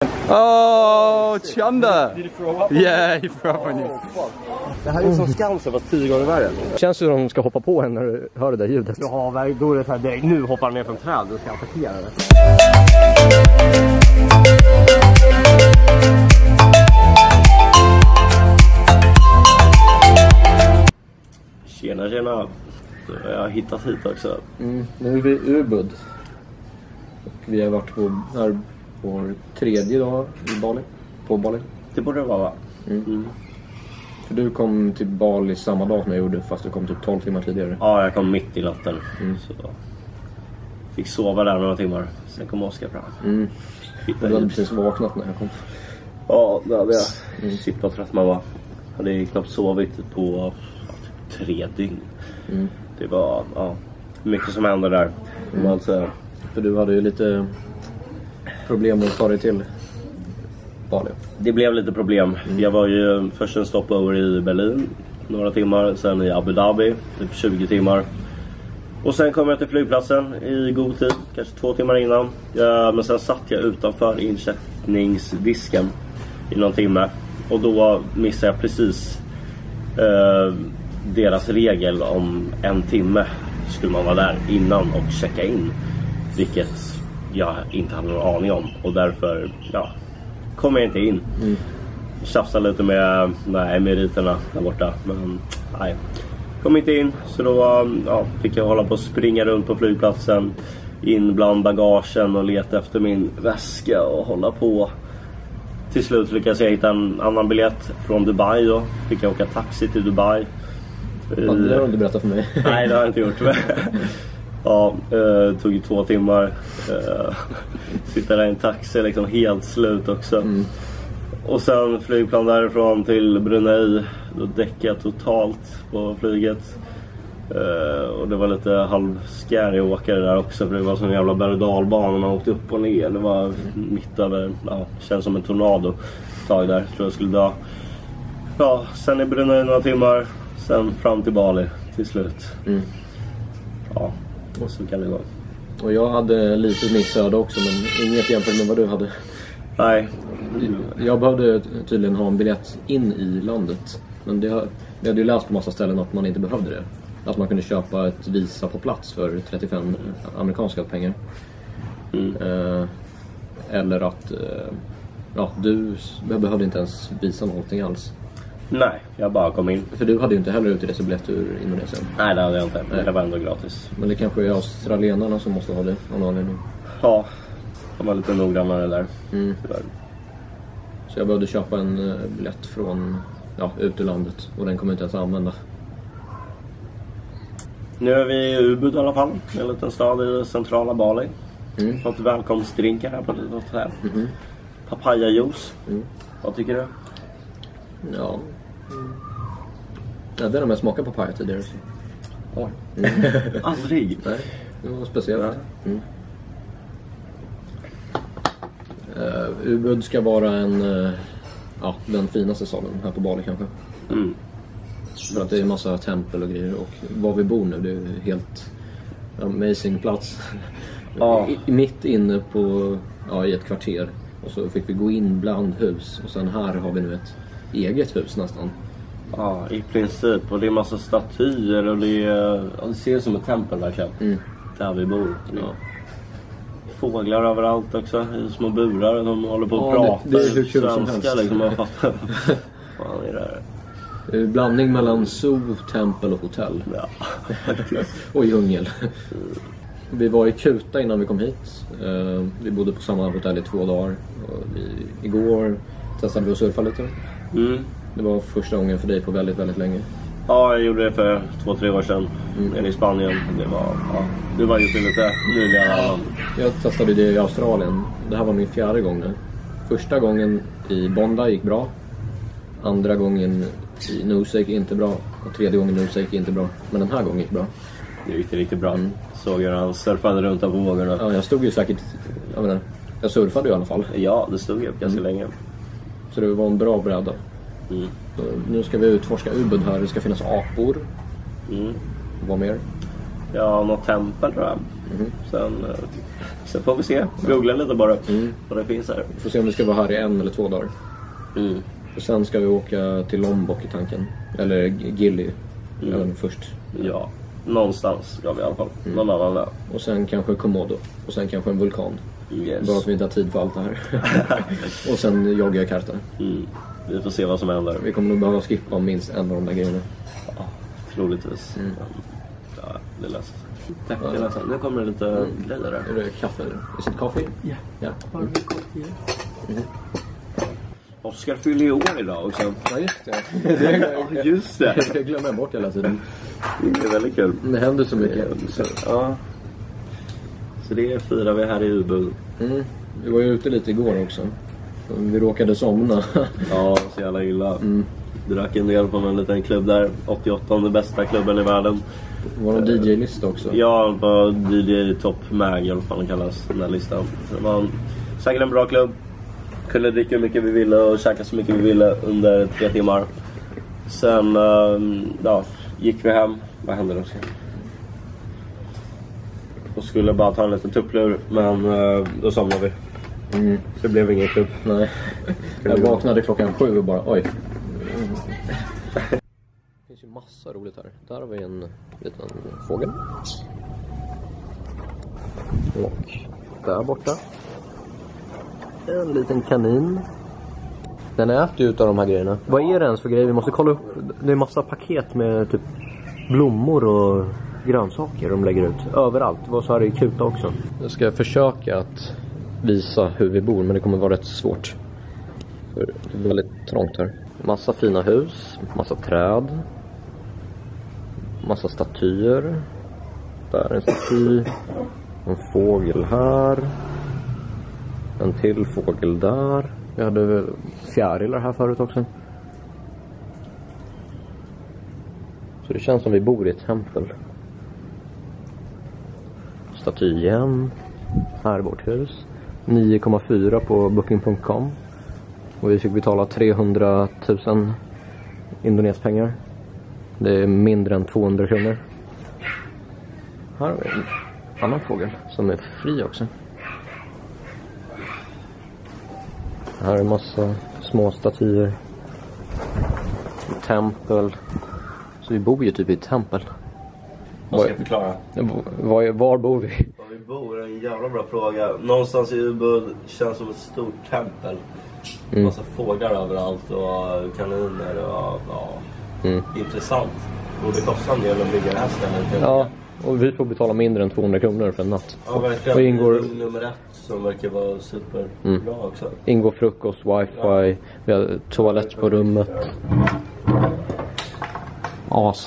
Oh, Chanda! Did you throw up? Yeah, he threw up on you. Det här är som Skansen fast 10 gånger värre. Känns som de ska hoppa på en när du hör det där ljudet. Ja, då är det så här direkt. Nu hoppar han ner från träd och ska attackera det. Tjena. Jag har hittat hit också. Nu är vi i Ubud. Och vi har varit här på vår 3:e dag i Bali. På Bali. Det borde det vara, va? För du kom till Bali samma dag som jag gjorde, fast du kom typ 12 timmar tidigare. Ja, jag kom mitt i natten. Så fick sova där några timmar. Sen kom Oskar fram. Du hade precis vaknat när jag kom. Ja, det hade jag. Shit vad trött man var. Jag hade knappt sovit på 3 dygn. Det var mycket som hände där. Alltså, för du hade ju lite problem att ta dig till Bali. Det blev lite problem. Jag var ju först en stopover i Berlin några timmar. Sen i Abu Dhabi typ 20 timmar. Och sen kom jag till flygplatsen i god tid. Kanske 2 timmar innan. Men sen satt jag utanför incheckningsdisken i någon timme. Och då missade jag precis deras regel om 1 timme skulle man vara där innan och checka in. Vilket jag inte hade någon aning om. Och därför kom jag inte in. Tjafsade lite med emiriterna där borta. Men nej, kom inte in. Så då fick jag hålla på att springa runt på flygplatsen. In bland bagagen och leta efter min väska och hålla på. Till slut lyckades jag hitta en annan biljett från Dubai då. Fick jag åka taxi till Dubai. Det har du inte berättat för mig. Nej, det har jag inte gjort. Tog ju 2 timmar. Sitta där i en taxi liksom helt slut också. Och sen flygplan därifrån till Brunei. Då däckade jag totalt på flyget. Och det var lite halvscary att åka där också. För det var sån jävla berg- och dalbana. Man åkte upp och ner. Det var mitt över. Känns som en tornado. Tag där, tror jag skulle dö. Sen i Brunei några timmar. Sen fram till Bali till slut. Och så kan det gå. Och jag hade lite missöde också, men inget jämfört med vad du hade. Nej. Jag behövde tydligen ha en biljett in i landet. Men jag hade ju läst på massa ställen att man inte behövde det. Att man kunde köpa ett visa på plats för 35 amerikanska pengar. Eller att du behövde inte ens visa någonting alls. Nej, jag bara kom in. För du hade ju inte heller utresebiljett ur Indonesien. Nej, det hade jag inte. Det var ändå gratis. Men det kanske är australienarna som måste ha det av någon anledning. Ja, de var lite noggrannare där. Så jag behövde köpa en biljett från ut ur landet. Och den kommer inte ens använda. Nu är vi i Ubud i alla fall. En liten stad i centrala Bali. Fått välkomstdrinkar här på ett hotell. Papayajuice. Vad tycker du? Jag vet inte om jag smakade papaya tidigare. Aldrig. Nej, det var speciellt. Ubud ska vara den finaste staden här på Bali kanske. För att det är en massa tempel och grejer. Och var vi bor nu, det är helt amazing plats. Mitt inne på i ett kvarter. Och så fick vi gå in bland hus. Och sen här har vi nu ett eget hus nästan. Ja, i princip. Och det är massa statyer och det ser ut som ett tempel verkligen. Där vi bor. Fåglar överallt också i små burar. De håller på att prata. Det är hur kul som helst. Liksom, man fattar. Fan, är det här? Blandning mellan zoo, tempel och hotell. Och djungel. Vi var i Kuta innan vi kom hit. Vi bodde på samma hotell i 2 dagar. Och igår testade vi att surfa lite. Det var första gången för dig på väldigt, väldigt länge. Ja, jag gjorde det för 2-3 år sedan. I Spanien. Det var ju lite nyligen. Jag testade det i Australien. Det här var min 4:e gång nu. Första gången i Bondi gick bra. Andra gången i Noosa gick inte bra. Och 3:e gången i Noosa gick inte bra. Men den här gången gick bra. Det gick riktigt bra. Såg jag han surfade runt på vågorna. Ja, jag stod ju säkert... Jag surfade i alla fall. Ja, det stod ju ganska länge. Så det var en bra bräda. Nu ska vi utforska Ubud här. Det ska finnas apor. Vad mer? Ja, något tempel tror jag. Sen Så får vi se. Googla lite bara vad det finns här. Vi får se om vi ska vara här i 1 eller 2 dagar. Och sen ska vi åka till Lombok i tanken. Eller Gili. Även först. Ja, någonstans ska vi i alla fall. Någon annan där. Och sen kanske Komodo. Och sen kanske en vulkan. Yes. Bara att vi inte har tid för allt det här. Och sen Yogyakarta. Vi får se vad som händer. Vi kommer nog behöva skippa minst en av de där grejerna. Ja, troligtvis. Ja, det är läst. Tack, det är läst. Nu kommer det lite grejer där. Är det kaffe? Is it coffee? Ja. Har vi koffie? Oskar fyller ju år idag också. Ja, just det. Just det. Jag glömmer bort hela tiden. Det är väldigt kul. Det händer så mycket. Ja. Så det firar vi här i Ubud. Vi var ju ute lite igår också. Vi råkade somna. Ja, så jävla illa. Drack en del på en liten klubb där. 88, bästa klubben i världen. Var det en DJ-lista också? Ja, på DJ Top Mag, eller vad fan det kallas, den här listan. Det var säkert en bra klubb. Kunde dricka hur mycket vi ville och käka så mycket vi ville under 3 timmar. Sen gick vi hem. Vad hände då? Och skulle bara ta en liten tupplur, men då somnade vi. Så det blev ingen klubb. Nej. Jag vaknade klockan 7 och bara oj. Det finns ju massa roligt här. Där har vi en liten fågel. Och där borta en liten kanin. Den äter ju utav de här grejerna. Vad är det ens för grejer? Vi måste kolla upp. Det är massa paket med typ blommor och grönsaker de lägger ut. Överallt. Vad så här är det kuta också. Jag ska försöka att visa hur vi bor, men det kommer vara rätt svårt. För det är väldigt trångt här. Massa fina hus, massa träd, massa statyer. Där är en staty. En fågel här. En till fågel där. Vi hade fjärilar här förut också. Så det känns som vi bor i ett tempel. Staty igen. Här är vårt hus. 9,4 på booking.com. Och vi fick betala 300 000 indonespengar. Det är mindre än 200 kronor. Här har vi en annan fågel som är fri också. Här är en massa små statyer. Tempel. Så vi bor ju typ i ett tempel. Vad ska jag förklara? Var bor vi? Var vi bor är en jävla bra fråga. Någonstans i Ubud känns som ett stort tempel. Massa fåglar överallt och kaniner och intressant. Och det kostar en del att bygga det här stället. Ja, och vi får betala mindre än 200 kronor för en natt. Ja, verkligen. Och ingår nummer 1 som verkar vara superbra också. Ingår frukost, wifi, vi har toalett på rummet. AC.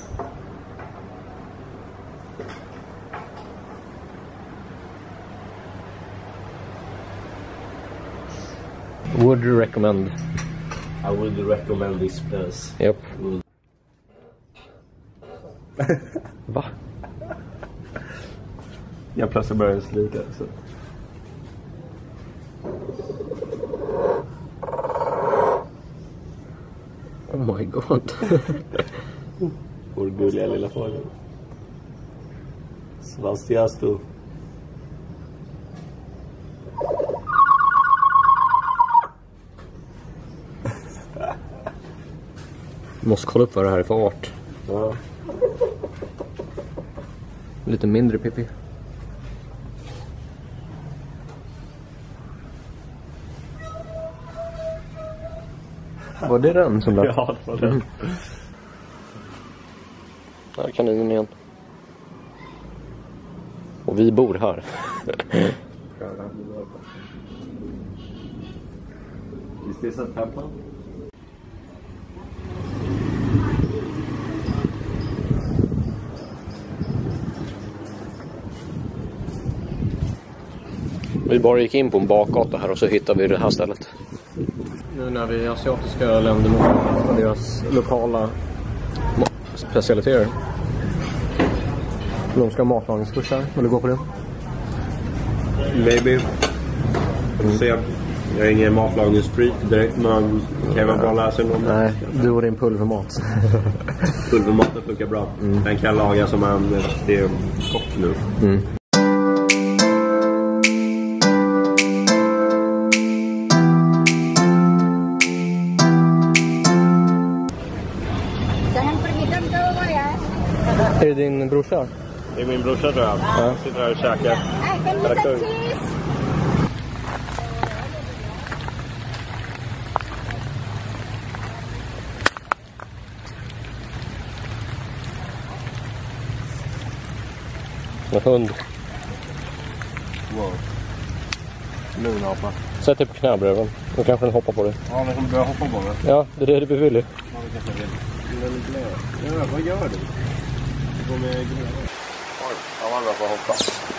Would you recommend? I would recommend this place. Yep. Va? Jag plötsligt började slita så. Oh my god. Vår gulliga lilla fågel. Svastiastu. Måste kolla upp vad det här är för art. Ja. Lite mindre pipi. Var det den som lät? Ja, det var den. Här är kaninen igen. Och vi bor här. Is this a temple? Vi bara gick in på en bakgata här och så hittade vi det här stället. Nu när vi är asiatiska länder mot deras lokala specialiteter. De ska ha matlagningskurser. Vill du gå på det? Maybe. Se. Jag är ingen matlagningsfreak direkt, men kan jag vara bra att lära sig någon? Nej, du och din pulvermat. Pulvermaten funkar bra. Den kan jag laga som en riktig kock nu. Är det din brorsa? Det är min brorsa tror jag. Ja. Sitter här och käkar. En hund. Wow. Lugn apa. Sätt dig på knäbröven. Då kanske den hoppar på dig. Ja, den kommer börja hoppa på mig. Ja, det är det du beviljar. Ja, det kanske jag vill. Ja, vad gör du? Du går med grejer. Oj, han var bra på att hoppa.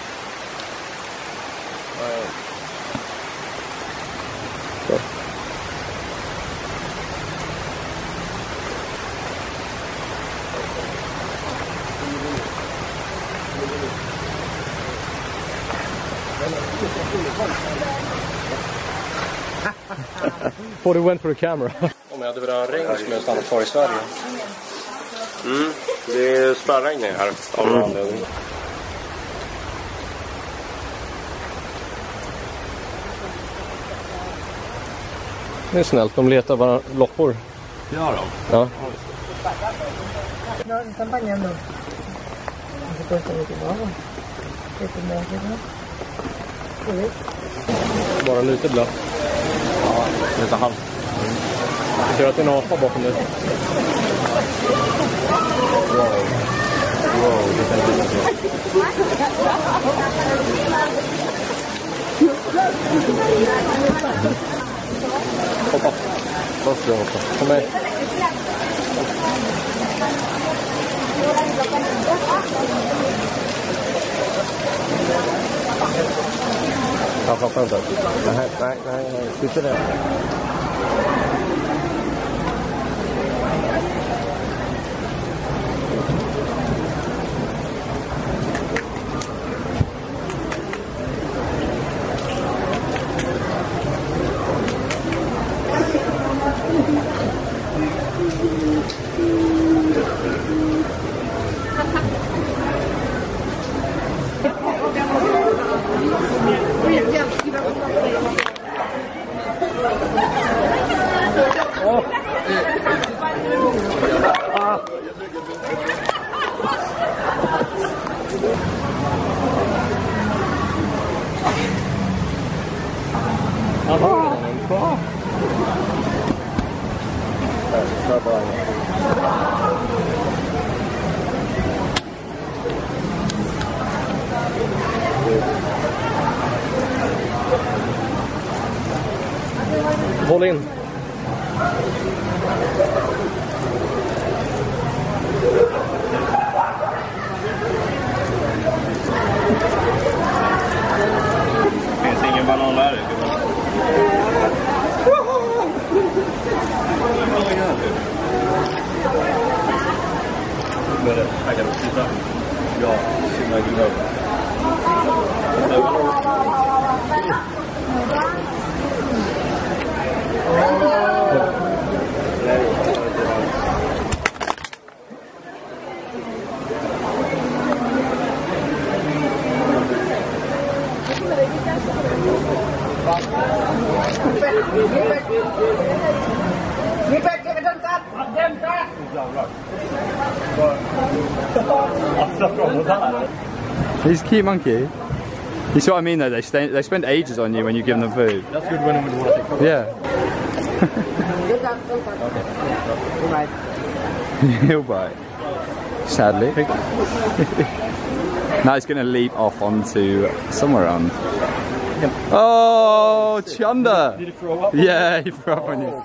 Before they went for the camera. Om jag hade velat ha regn skulle jag stanna kvar i Sverige. Det är spärregn här av någon anledning. Det är snällt, de letar bara loppor. Ja då. Ja. Bara lite blött. Ja, lite halvt. Jag ser att det är en apa bakom dig. Wow, det är inte. Hoppa. Varför hoppa? Kom med. Jag fattar inte. Nej. Sitter där. Håll in. Finns ingen banan där. Här kan du sitta. Ja, simma i glöm. He's a cute monkey. You see what I mean though, they spend ages on you when you give them food. That's good when we want to take photos. Yeah. He'll bite. Sadly. Now he's going to leap off onto somewhere on. Oh, Chanda! Did he throw up? Yeah, he threw up on you.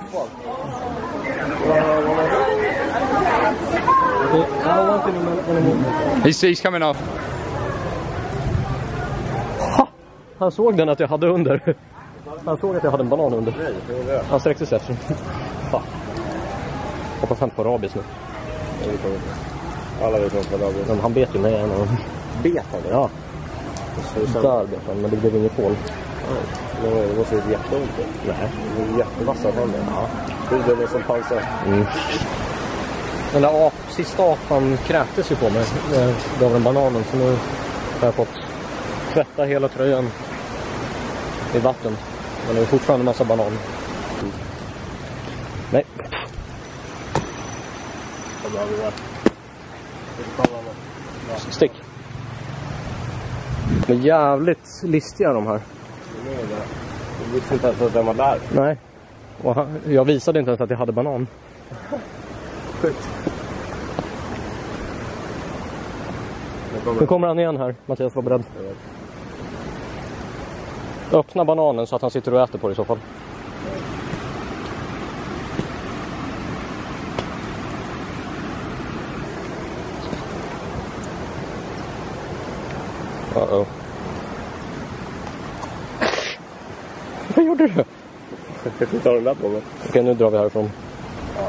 He's coming off. Han såg den att jag hade under. Han såg att jag hade en banan under. Han sträckte sig efter. Fan. Hoppas han får rabies nu. Alla vet om vad Men han bet ju mig en av dem. Bet han? Ja. Där bet han, men det blev inget hål. Det måste vara jätteont. Nej. Det är jättevassa tänder. Ja. Huden är som pansar. Den där sista apan kräktes ju på mig. Jag gav den bananen, så nu har jag fått tvätta hela tröjan i vatten. Men det är fortfarande en massa banan. Nej. Stick. Men jävligt listiga de här. Jag visste inte ens att den var där. Nej. Och jag visade inte ens att jag hade banan. Nu kommer han igen här. Mattias var beredd. Öppna bananen så att han sitter och äter på det i så fall. Uh-oh. Vad gjorde du? Jag får ta den där på mig. Okej, nu drar vi härifrån. Ja.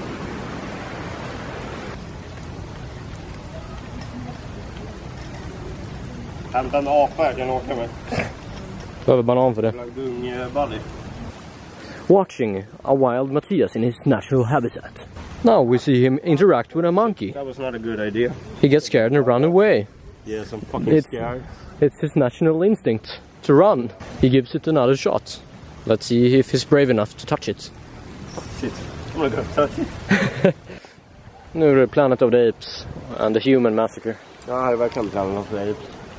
Hämta en apa jag kan åka med. Behöver banan för det. Bali. Watching a wild Matthias in his natural habitat. Now we see him interact with a monkey. That was not a good idea. He gets scared and run away. Yes, I'm fucking scared. It's his natural instinct to run. He gives it another shot. Let's see if he's brave enough to touch it. Shit, I'm not gonna touch it. Nu är det Planet of the Apes and the Human Massacre. Ja, det är verkligen Planet of the Apes.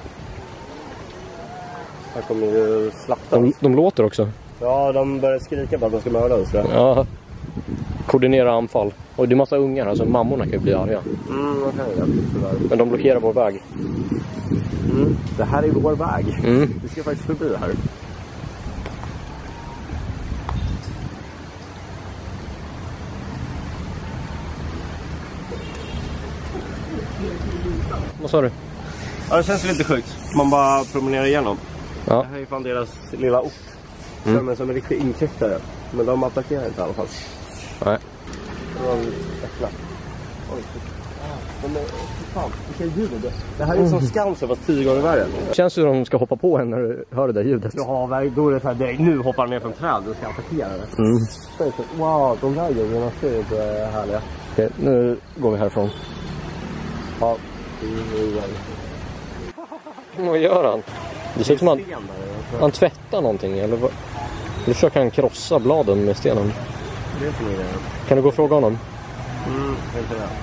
Här kommer ju slakta. De låter också. Ja, de börjar skrika på att de ska mörda oss. Ja. Koordinera anfall. Och det är massa ungar, alltså mammorna kan ju bli arga. Vad kan jag göra? Men de blockerar vår väg. Det här är vår väg. Vi ska faktiskt förbi det här. Vad sa du? Ja, det känns lite sjukt. Man bara promenerar igenom. Ja. Det här är ju fan deras lilla ort. Som en riktig inkräktare. Men de attackerar inte i alla fall. Nej. Det var äckla. Oj, men fan, vilka ljud. Det här är ju som Skansen fast 10 gånger värre. Känns det som de ska hoppa på en när du hör det där ljudet. Ja, då är det så här direkt. Nu hoppar han ner från träd och ska attackera det. Wow, de där ljuden är härliga. Okej, nu går vi härifrån. Ja, Vad gör han? Det ser ut som han tvättar någonting. Eller försöker han krossa bladen med stenen? Det är som är det. Kan du gå och fråga honom? Det är inte det.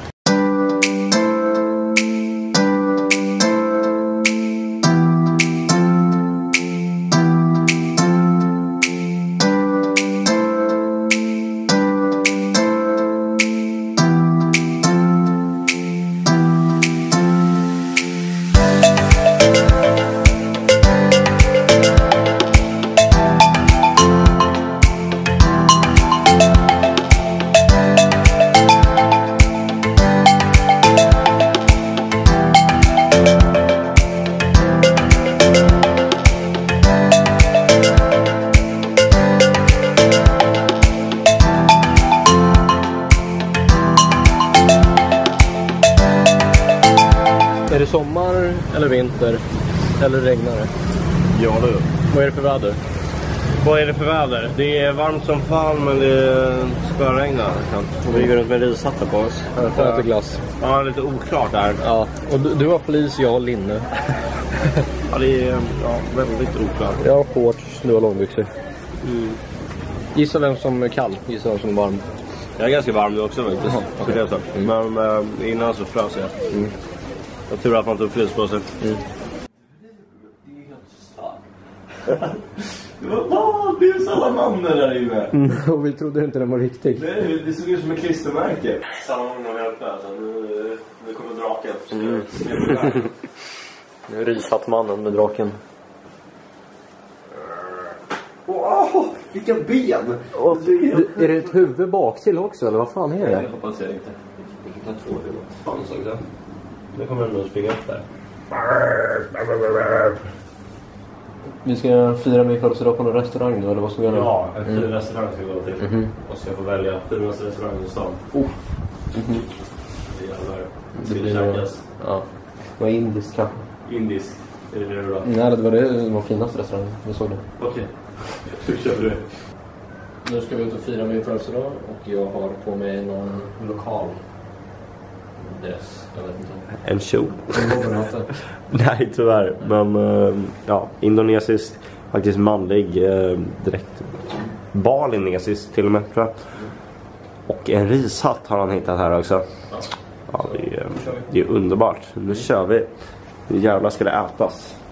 Är det sommar eller vinter? Eller regnar det? Ja du. Vad är det för väder? Vad är det för väder? Det är varmt som fan men det spöregnar. Och vi går runt med rishattar på oss. Jag äter glass. Ja, lite oklart där. Ja, och du har flis, jag har linne. Ja, det är väldigt oklart. Jag har shorts, du har långbyxor. Gissa vem som är kall, gissa vem som är varm. Jag är ganska varm nu också faktiskt. Okay. Men innan så frös jag. Jag tror att man tog flis på sig. Det är salamander där inne. Och vi trodde inte den var riktig. Det såg ut som ett klistermärke. Salamander har vi öppnat. Nu kommer draken. Nu är rishattmannen med draken. Wow, vilka ben! Är det ett huvud bak till också, eller vad fan är det? Jag hoppas jag inte. Jag hittar 2 huvud. Fan såg det. Nu kommer den att springa upp där. Vi ska fira med födelsedag på någon restaurang nu, eller vad ska vi göra? Ja, en fin restaurang ska vi gå till. Och så jag får välja finaste restaurangen i stan. Det blir käkas. Ja. Vad är indiskt kanske? Indiskt. Är det då? Nej, det var det som var finaste restaurang. Vi såg det. Okej. Jag köper det. Nu ska vi ut och fira min födelsedag och jag har på mig någon lokal dress. Jag vet inte. En kjol. Nej, tyvärr. Men ja, indonesiskt. Faktiskt manlig direkt. Balinesisk till och med, tror jag. Och en rishatt har han hittat här också. Ja, det är det är underbart. Nu kör vi. Nu jävlar ska det ätas.